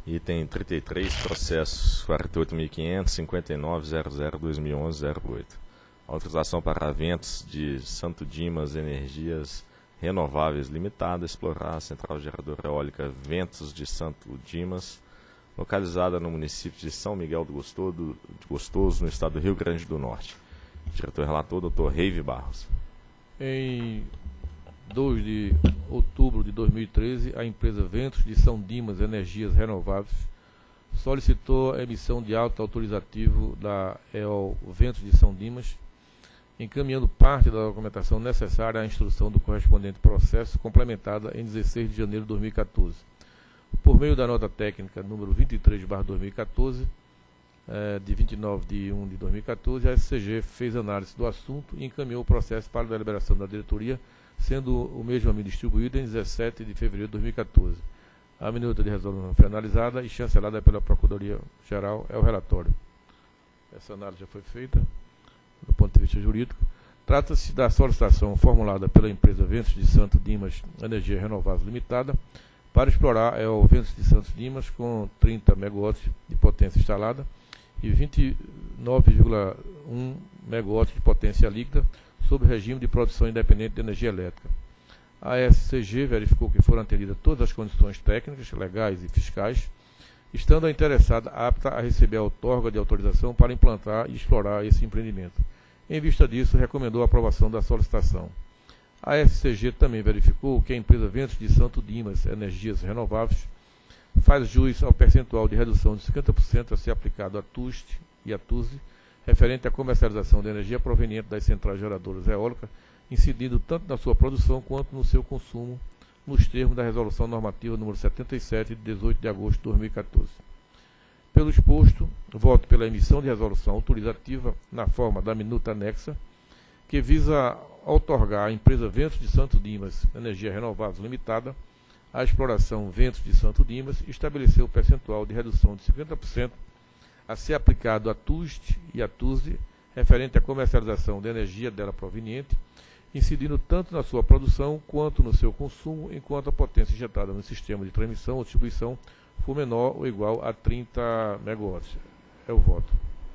Item 33, processo 48.500.59.00.2011.08. Autorização para Ventos de Santo Dimas Energias Renováveis Limitada explorar a central geradora eólica Ventos de Santo Dimas, localizada no município de São Miguel do Gostoso, no estado do Rio Grande do Norte. Diretor-relator, Dr. Reive Barros. Em 2 de outubro de 2013, a empresa Ventos de São Dimas Energias Renováveis solicitou a emissão de auto autorizativo da EOL Ventos de São Dimas, encaminhando parte da documentação necessária à instrução do correspondente processo, complementada em 16 de janeiro de 2014. Por meio da nota técnica número 23/2014, de 29 de 1 de 2014, a SCG fez análise do assunto e encaminhou o processo para a deliberação da diretoria, sendo o mesmo a mim distribuído em 17 de fevereiro de 2014. A minuta de resolução foi analisada e chancelada pela Procuradoria-Geral. É o relatório. Essa análise já foi feita do ponto de vista jurídico. Trata-se da solicitação formulada pela empresa Ventos de Santo Dimas Energia Renovável Limitada para explorar o Ventos de Santo Dimas com 30 MW de potência instalada e 29,1 MW de potência líquida sob regime de produção independente de energia elétrica. A SCG verificou que foram atendidas todas as condições técnicas, legais e fiscais, estando a interessada apta a receber a outorga de autorização para implantar e explorar esse empreendimento. Em vista disso, recomendou a aprovação da solicitação. A SCG também verificou que a empresa Ventos de Santo Dimas Energias Renováveis faz jus ao percentual de redução de 50% a ser aplicado à TUST e à TUSE, referente à comercialização de energia proveniente das centrais geradoras eólicas, incidindo tanto na sua produção quanto no seu consumo, nos termos da Resolução Normativa número 77, de 18 de agosto de 2014. Pelo exposto, voto pela emissão de resolução autorizativa na forma da minuta anexa, que visa outorgar à empresa Ventos de Santo Dimas Energia Renovável Limitada a exploração Ventos de Santo Dimas e estabeleceu o percentual de redução de 50% a ser aplicado à TUST e à TUSE, referente à comercialização de energia dela proveniente, incidindo tanto na sua produção quanto no seu consumo, enquanto a potência injetada no sistema de transmissão ou distribuição for menor ou igual a 30 MW. É o voto.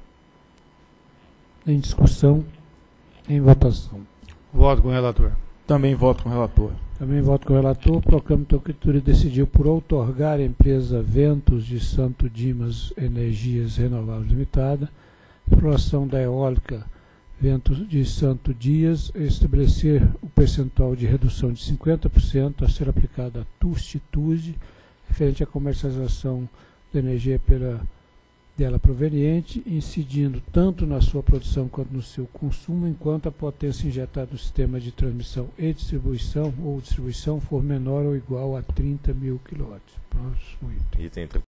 Em discussão, em votação. Voto com o relator. Também voto com o relator. Também voto com o relator. Proclamo então que a diretoria decidiu por outorgar à empresa Ventos de Santo Dimas Energias Renováveis Limitada exploração da eólica Ventos de Santo Dias, estabelecer o percentual de redução de 50% a ser aplicado a TUST e TUSE, referente à comercialização da energia dela proveniente, incidindo tanto na sua produção quanto no seu consumo, enquanto a potência injetada no sistema de transmissão e distribuição for menor ou igual a 30.000 kW. Próximo item. Item